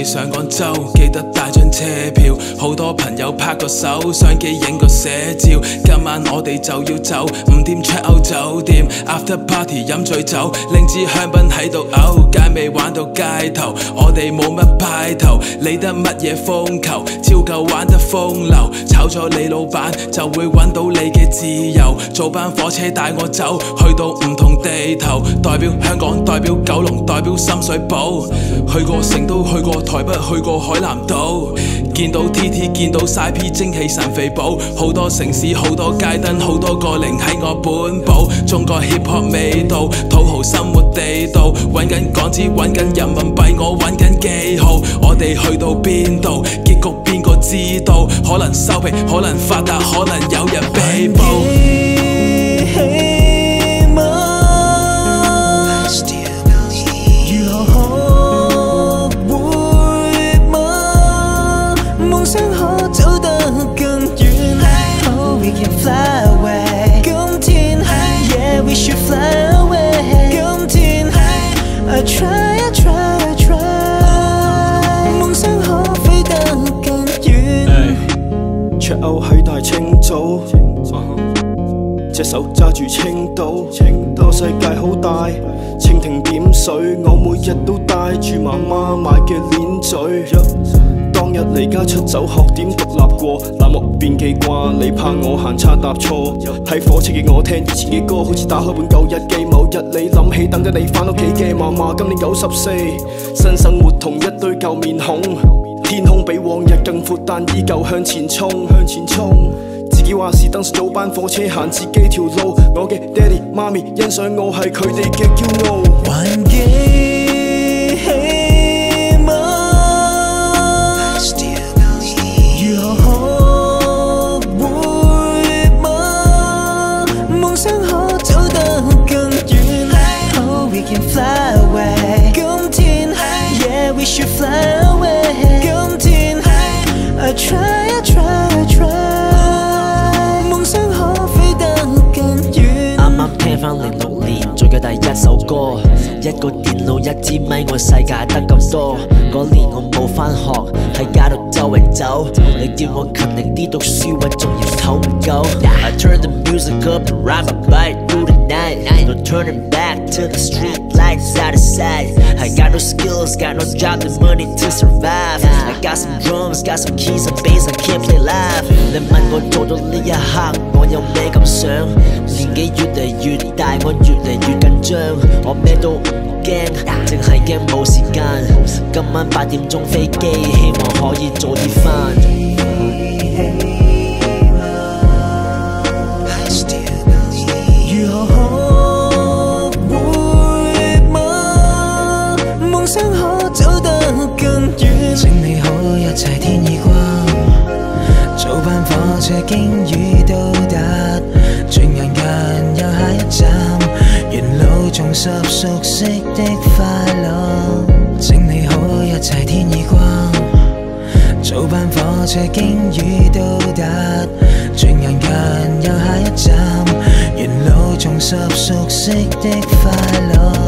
上廣州，記得帶張車票。好多朋友拍個手，相機影個寫照。今晚我哋就要走，5點 check out 酒店 ，after party 飲醉酒，拎支香檳喺度嘔，街尾玩到街頭。我哋冇乜派頭，理得乜嘢風球，照舊玩得風流。炒咗你老闆，就會揾到你嘅自由。做班火車帶我走，去到唔同地頭，代表香港，代表九龍，代表深水埗。去過成都，去過台北，去過海南島。見到 TT， 見到 SIP， 精氣神肥寶。好多城市，好多街燈，好多個零喺我本簿。中國 hip hop 味道，土豪生活地道。揾緊港紙，揾緊人民幣，我揾緊記號。我哋去到邊度，結局邊個知道？可能收皮，可能發達，可能有人被捕。 Fly away， 今天 Yeah we should fly away， 今天 I try I try I try， 夢想可飛得更遠。 Check out 喺大清早，隻手揸住青島，個世界好大，蜻蜓點水，我每日都帶住媽媽買嘅鏈嘴。當日離家出走，學點獨立過，冷漠變記掛，你怕我行差踏錯。喺火車嘅我聽以前嘅歌，好似打開本舊日記。某日你諗起等緊你返屋企嘅嫲嫲，今年94，新生活同一堆舊面孔。天空比往日更闊，但依舊向前衝，向前衝。自己話是登上早班火車行自己條路，我嘅爹哋媽咪欣賞我係佢哋嘅驕傲。 還記起嗎？如何學會嗎？夢想可走得更遠。Oh we can fly away， 今天 Yeah we should fly away， 今天 I try I try I try， 夢想可飛得更遠。 啱啱聽返06年做嘅第一首歌，一個電腦一支咪，我世界得咁多。嗰年我冇返學，喺街度周圍走，你叫我勤力啲讀書，我仲要唞唔夠。I turn the music up and ride my bike through the night， no turning back to the street lights out of sight。I got no skills, got no job, the money to survive。I got some drums, got some keys, some bass, I can't play live。你問我做到呢一刻，我有咩感想？年紀越嚟越大，我越嚟越緊張，我咩都唔驚，淨係驚冇時間。今晚8點鐘飛機，希望可以早啲返。 如何學會嗎？夢想可走得更遠。整理好一切天已光，早班火車經已到達，轉眼間又下一站，沿路重拾熟悉的快樂。整理好一切天已光，早班火車經已到達，轉眼間又下一站，沿路重拾熟悉的快樂。